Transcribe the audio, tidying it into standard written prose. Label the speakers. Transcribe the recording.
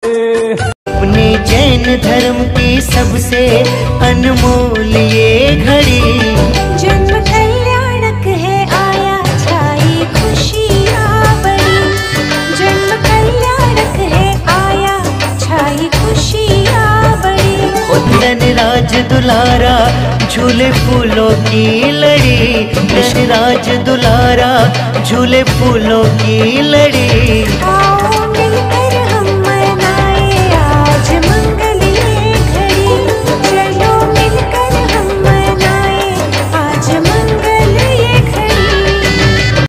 Speaker 1: अपने जैन धर्म की सबसे अनमोल ये घड़ी,
Speaker 2: जन्म कल्याणक है आया छाई खुशियाँ बड़ी, जन्म कल्याणक है आया छाई खुशियाँ बड़ी।
Speaker 1: धनराज दुलारा झूले फूलों की लड़ी, धनराज दुलारा झूले फूलों की लड़ी।